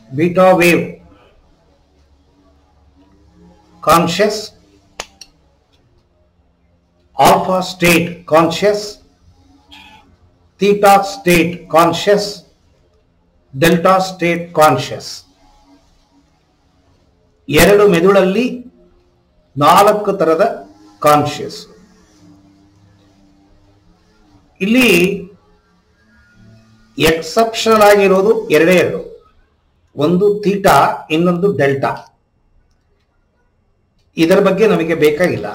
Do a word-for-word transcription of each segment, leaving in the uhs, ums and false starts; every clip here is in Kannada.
beta wave conscious, alpha state conscious, theta state conscious, delta state conscious. ಎರಡು ಮೆದುಳಲ್ಲಿ ನಾಲ್ಕು ತರದ ಕಾನ್ಶಿಯಸ್. ಇಲ್ಲಿ ಎಕ್ಸೆಪ್ಷನಲ್ ಆಗಿರೋದು ಎರಡೇ ಎರಡು, ಒಂದು ಥೀಟಾ, ಇನ್ನೊಂದು ಡೆಲ್ಟಾ. ಇದರ ಬಗ್ಗೆ ನಮಗೆ ಬೇಕಾಗಿಲ್ಲ.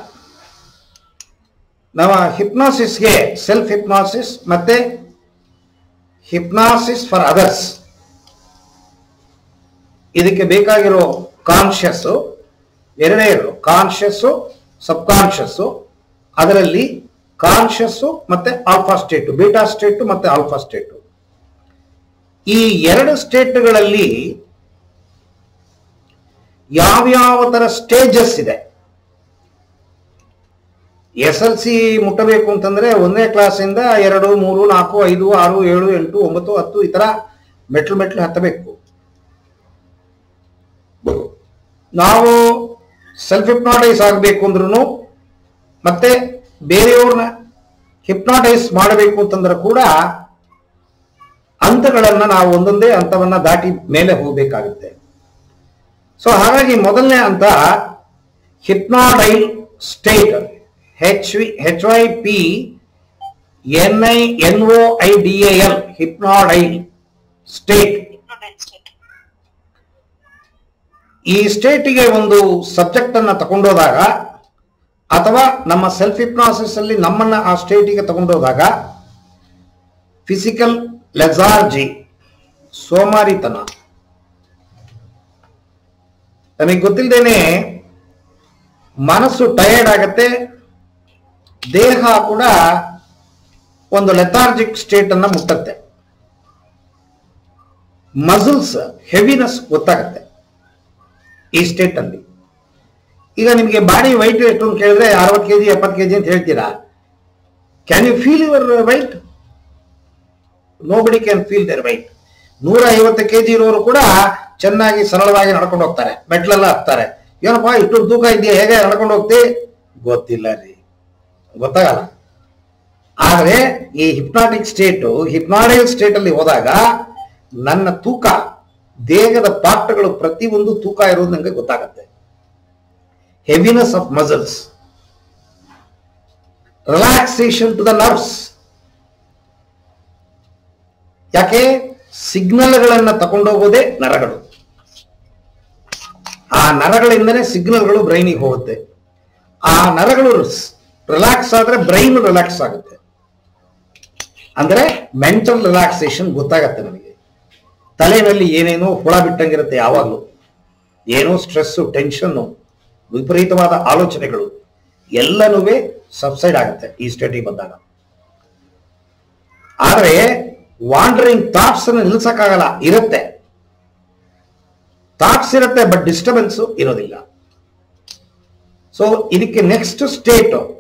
ನಾವು ಹಿಪ್ನಾಸಿಸ್ಗೆ ಸೆಲ್ಫ್ ಹಿಪ್ನಾಸಿಸ್ ಮತ್ತೆ ಹಿಪ್ನಾಸಿಸ್ ಫಾರ್ ಅದರ್ಸ್, ಇದಕ್ಕೆ ಬೇಕಾಗಿರೋ ಕಾನ್ಶಿಯಸ್ಸು ಎರಡೇ ಎರಡು, ಕಾನ್ಶಿಯಸ್ಸು ಸಬ್ ಕಾನ್ಶಿಯಸ್ಸು. ಅದರಲ್ಲಿ ಕಾನ್ಶಿಯಸ್ಸು ಮತ್ತೆ ಆಲ್ಫಾ ಸ್ಟೇಟು, ಬೀಟಾ ಸ್ಟೇಟು ಮತ್ತೆ ಆಲ್ಫಾ ಸ್ಟೇಟು. ಈ ಎರಡು ಸ್ಟೇಟ್ಗಳಲ್ಲಿ ಯಾವ್ಯಾವ ತರ ಸ್ಟೇಜಸ್ ಇದೆ. ಎಸ್ ಎಲ್ ಸಿ ಮುಟ್ಟಬೇಕು ಅಂತಂದ್ರೆ ಒಂದನೇ ಕ್ಲಾಸಿಂದ ಎರಡು ಮೂರು ನಾಲ್ಕು ಐದು ಆರು ಏಳು ಎಂಟು ಒಂಬತ್ತು ಹತ್ತು ಈ ತರ ಮೆಟ್ಲು ಮೆಟ್ಲು ಹತ್ತಬೇಕು. ನಾವು ಸೆಲ್ಫ್ ಹಿಪ್ನಾಟೈಸ್ ಆಗಬೇಕು ಅಂದ್ರೂ ಮತ್ತೆ ಬೇರೆಯವ್ರನ್ನ ಹಿಪ್ನಾಟೈಸ್ ಮಾಡಬೇಕು ಅಂತಂದ್ರೆ ಕೂಡ ಹಂತಗಳನ್ನ ನಾವು ಒಂದೊಂದೇ ಹಂತವನ್ನ ದಾಟಿ ಮೇಲೆ ಹೋಗಬೇಕಾಗುತ್ತೆ. ಸೊ ಹಾಗಾಗಿ ಮೊದಲನೇ ಹಂತ hypnoidal state, H V H Y P N I N O I D A L, hypnoidal state. ಈ ಸ್ಟೇಟಿಗೆ ಒಂದು ಸಬ್ಜೆಕ್ಟ್ ಅನ್ನ ತಗೊಂಡೋದಾಗ ಅಥವಾ ನಮ್ಮ ಸೆಲ್ಫ್ ಹಿಪ್ನಾಸಿಸ್ ಅಲ್ಲಿ ನಮ್ಮನ್ನ ಆ ಸ್ಟೇಟಿಗೆ ತಗೊಂಡೋದಾಗ ಫಿಸಿಕಲ್ ಲೆಜಾರ್ಜಿ, ಸೋಮಾರಿತನ, ನಮಗೆ ಗೊತ್ತಿಲ್ಲದೇನೆ ಮನಸ್ಸು ಟಯರ್ಡ್ ಆಗತ್ತೆ, ದೇಹ ಕೂಡ ಒಂದು ಲೆಥಾರ್ಜಿಕ್ ಸ್ಟೇಟ್ ಅನ್ನ ಮುಟ್ಟತ್ತೆ, ಮಸಲ್ಸ್ ಹೆವಿನೆಸ್ ಗೊತ್ತಾಗತ್ತೆ ಈ ಸ್ಟೇಟ್ ಅಲ್ಲಿ. ಈಗ ನಿಮಗೆ ಬಾಡಿ ವೈಟ್ ಎಷ್ಟು ಅಂತ ಕೇಳಿದ್ರೆ ಅರವತ್ತು ಕೆಜಿ ಎಪ್ಪತ್ತು ಕೆಜಿ ಅಂತ ಹೇಳ್ತೀರಾ. Can you feel your weight? Nobody can feel their weight. ನೂರ ಐವತ್ತು ಕೆಜಿ ಇರೋರು ಕೂಡ ಚೆನ್ನಾಗಿ ಸರಳವಾಗಿ ನಡ್ಕೊಂಡು ಹೋಗ್ತಾರೆ, ಮೆಟ್ಲೆಲ್ಲ ಹತ್ತಾರೆ. ಏನಪ್ಪಾ ಇಷ್ಟು ತೂಕ ಇದೆಯಾ, ಹೇಗೆ ನಡ್ಕೊಂಡು ಹೋಗ್ತಿ? ಗೊತ್ತಿಲ್ಲ ರೀ, ಗೊತ್ತಾಗಲ್ಲ. ಆದ್ರೆ ಈ ಹಿಪ್ನಾಟಿಕ್ ಸ್ಟೇಟು, ಹಿಪ್ನಾಡೈಲ್ ಸ್ಟೇಟ್ ಅಲ್ಲಿ ಹೋದಾಗ ನನ್ನ ತೂಕ, ದೇಹದ ಪಾರ್ಟ್ಗಳು ಪ್ರತಿಯೊಂದು ತೂಕ ಇರೋದು ನಂಗೆ ಗೊತ್ತಾಗತ್ತೆ. Heaviness of muscles, relaxation to the nerves. ಯಾಕೆ? ಸಿಗ್ನಲ್ಗಳನ್ನ ತಗೊಂಡೋಗೋದೇ ನರಗಳು. ಆ ನರಗಳಿಂದನೇ ಸಿಗ್ನಲ್ಗಳು ಬ್ರೈನಿಗೆ ಹೋಗುತ್ತೆ. ಆ ನರಗಳು ರಿಲ್ಯಾಕ್ಸ್ ಆದ್ರೆ ಬ್ರೈನ್ ರಿಲ್ಯಾಕ್ಸ್ ಆಗುತ್ತೆ. ಅಂದ್ರೆ ಮೆಂಟಲ್ ರಿಲ್ಯಾಕ್ಸೇಷನ್ ಗೊತ್ತಾಗತ್ತೆ ನಮಗೆ. ತಲೆಯಲ್ಲಿ ಏನೇನೋ ಹುಳ ಬಿಟ್ಟಂಗಿರುತ್ತೆ, ಯಾವಾಗಲೂ ಏನೋ ಸ್ಟ್ರೆಸ್ಸು, ಟೆನ್ಷನ್ನು, ವಿಪರೀತವಾದ ಆಲೋಚನೆಗಳು ಎಲ್ಲನೂ ಸಬ್ಸೈಡ್ ಆಗುತ್ತೆ ಈ ಸ್ಟೇಟಿಗೆ ಬಂದಾಗ. ಆದರೆ ವಾಂಡರಿಂಗ್ ಥಾಟ್ಸ್ ಅನ್ನು ನಿಲ್ಸಕ್ಕಾಗಲ್ಲ, ಇರುತ್ತೆ. ಥಾಟ್ಸ್ ಇರುತ್ತೆ, ಬಟ್ ಡಿಸ್ಟರ್ಬೆನ್ಸ್ ಇರೋದಿಲ್ಲ. ಸೊ ಇದಕ್ಕೆ ನೆಕ್ಸ್ಟ್ ಸ್ಟೇಟ್